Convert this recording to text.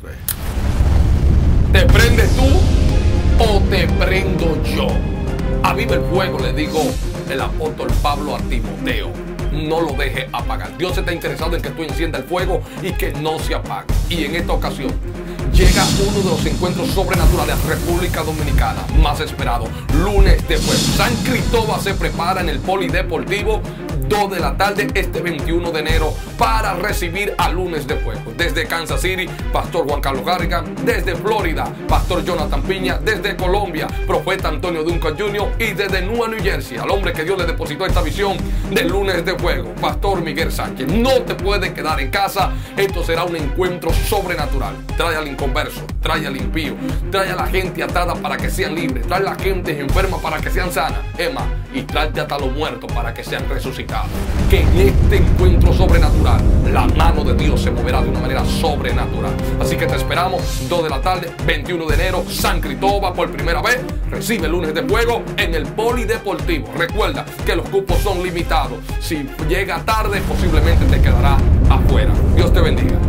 3. ¿Te prendes tú o te prendo yo? Aviva el fuego, le digo el apóstol Pablo a Timoteo. No lo deje apagar. Dios está interesado en que tú enciendas el fuego y que no se apague. Y en esta ocasión llega uno de los encuentros sobrenaturales de República Dominicana más esperado. Lunes de Fuego. San Cristóbal se prepara en el Polideportivo 2 de la tarde este 21 de enero para recibir a Lunes de Fuego. Desde Kansas City, Pastor Juan Carlos Garriga. Desde Florida, Pastor Jonathan Piña. Desde Colombia, Profeta Antonio Duncan Jr. Y desde Nueva New Jersey, al hombre que Dios le depositó esta visión de Lunes de Fuego, Pastor Miguel Sánchez. No te puedes quedar en casa. Esto será un encuentro sobrenatural. Trae al inconverso, trae al impío, trae a la gente atada para que sean libres, trae a la gente enferma para que sean sanas, Emma, y trae hasta los muertos para que sean resucitados. Que en este encuentro sobrenatural la mano de Dios se moverá de una manera sobrenatural. Así que te esperamos 2 de la tarde, 21 de enero, San Cristóbal por primera vez. Recibe Lunes de Fuego en el Polideportivo. Recuerda que los cupos son limitados. Si llega tarde, posiblemente te quedará afuera. Dios te bendiga.